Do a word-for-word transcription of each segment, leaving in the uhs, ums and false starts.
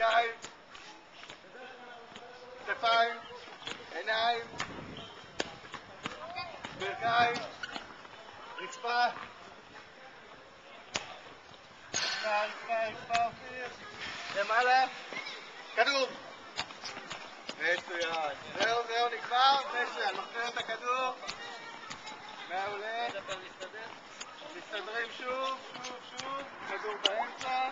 ברכיים, כתפיים, עיניים, ברכיים, רצפה, רצפה, רצפה, רצפה, אופיר, למעלה, כדור. מצוין. זהו, זהו, נגמר, מצוין. מחזיר את הכדור. מעולה. מסתדרים שוב, שוב, שוב. כדור באמצע.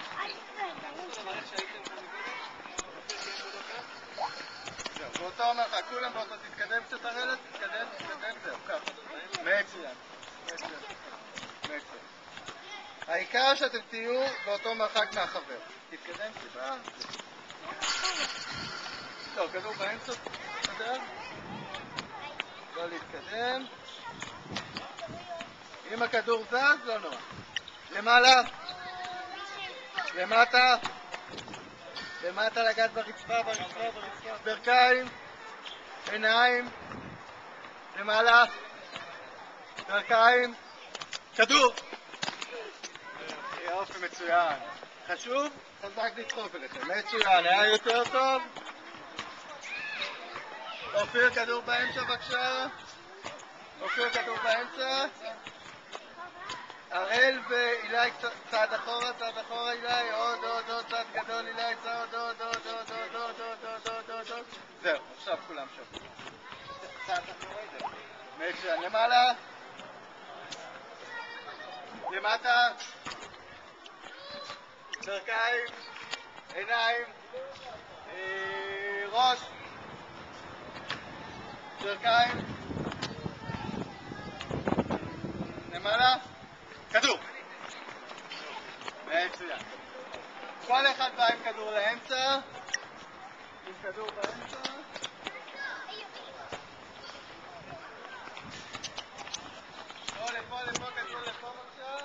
זהו, באותו מרחק, כולם באותו, תתקדם קצת הרדת, תתקדם, תתקדם, זהו, ככה. מצוין. מצוין. מצוין. העיקר שאתם תהיו באותו מרחק מהחבר. תתקדם טיפה. טוב, כדור באמצע, תתקדם. לא להתקדם. אם הכדור זז, לא נורא. למעלה. למטה. למטה לגעת ברצפה, ברצפה, ברצפה. ברכיים. עיניים. למעלה. ברכיים. כדור. יופי, מצוין. חשוב? חזק לדחוף אליכם. מצוין, היה יותר טוב. אופיר, כדור באמצע בבקשה. אופיר, כדור באמצע. הראל ואילי צעד אחורה, צעד אחורה אילי. עוד, עוד, עוד, צעד גדול אילי. צעד, עוד, עוד, עוד, עוד, עוד, עוד, עוד, עוד, עוד, עוד. זהו, עכשיו כולם שם. צעד אחורה אילי. מצוין, למעלה. למטה. ברכיים. עיניים. ראש. ברכיים. למעלה. כדור. מצוין. כל אחד בא עם כדור לאמצע. עם כדור באמצע. פה לפה לפה כדור לפה בבקשה.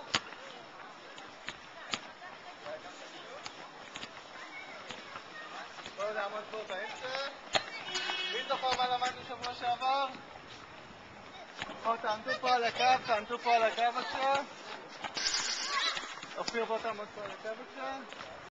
בואו נעמוד פה באמצע. מי זוכר מה למדנו שבוע שעבר? בואו תעמדו פה על הקו, תעמדו פה על הקו עכשיו. אופיר, בוא תעמוד פה על הקו עכשיו.